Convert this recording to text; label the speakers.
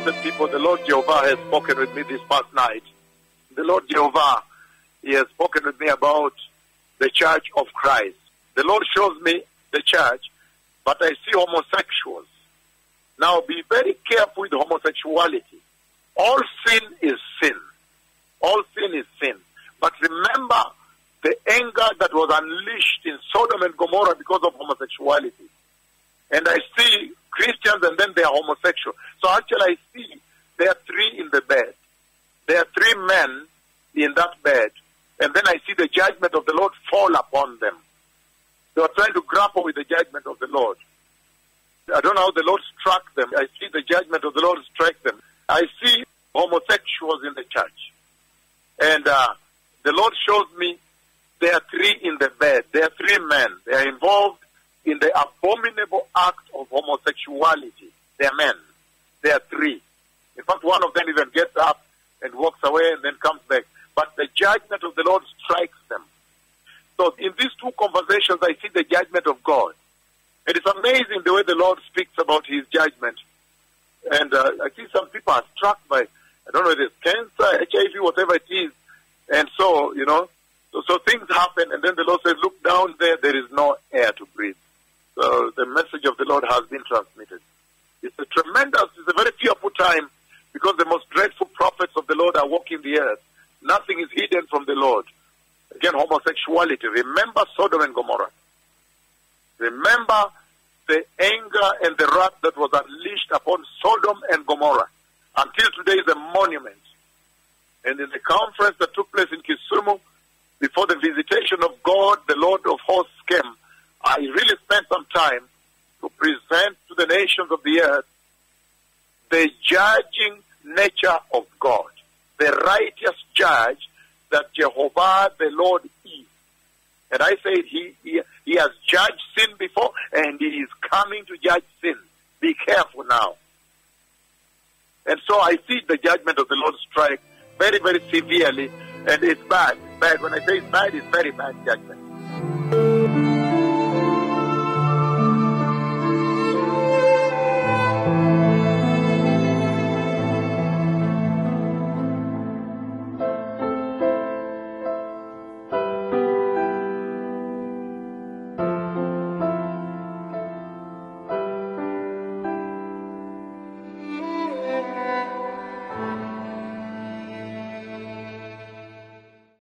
Speaker 1: blessed people, the Lord Jehovah has spoken with me this past night. The Lord Jehovah, He has spoken with me about the Church of Christ. The Lord shows me the church, but I see homosexuals. Now be very careful with homosexuality. All sin is sin. All sin is sin. But remember the anger that was unleashed in Sodom and Gomorrah because of homosexuality. And I see Christians and then they are homosexual. So actually I see there are three in the bed. There are three men in that bed. And then I see the judgment of the Lord fall upon them. They were trying to grapple with the judgment of the Lord. I don't know how the Lord struck them. I see the judgment of the Lord strike them. I see homosexuals in the church. And the Lord shows me there are three in the bed. There are three men. They are involved in the abominable act of homosexuality. They are men. There are three. In fact, one of them even gets up and walks away and then comes back. But the judgment of the Lord strikes them. So in these two conversations, I see the judgment of God. It is amazing the way the Lord speaks about His judgment. And I see some people are struck by, I don't know if it's cancer, HIV, whatever it is. And so, so things happen. And then the Lord says, look down there, there is no air to breathe. So the message of the Lord has been transmitted. It's a very fearful time because the most dreadful prophets of the Lord are walking the earth. Nothing is hidden from the Lord. Again, homosexuality. Remember Sodom and Gomorrah. Remember the anger and the wrath that was unleashed upon Sodom and Gomorrah. Until today is a monument. And in the conference that took place in Kisumu, before the visitation of God, the Lord of hosts came, I really spent some time to present to the nations of the earth the judging nature of God, the righteous judge that Jehovah the Lord is. And I said he has judged sin before and He is coming to judge sin. Be careful now. And so I see the judgment of the Lord strike very, very severely, and it's bad. Bad. When I say it's bad, it's very bad judgment.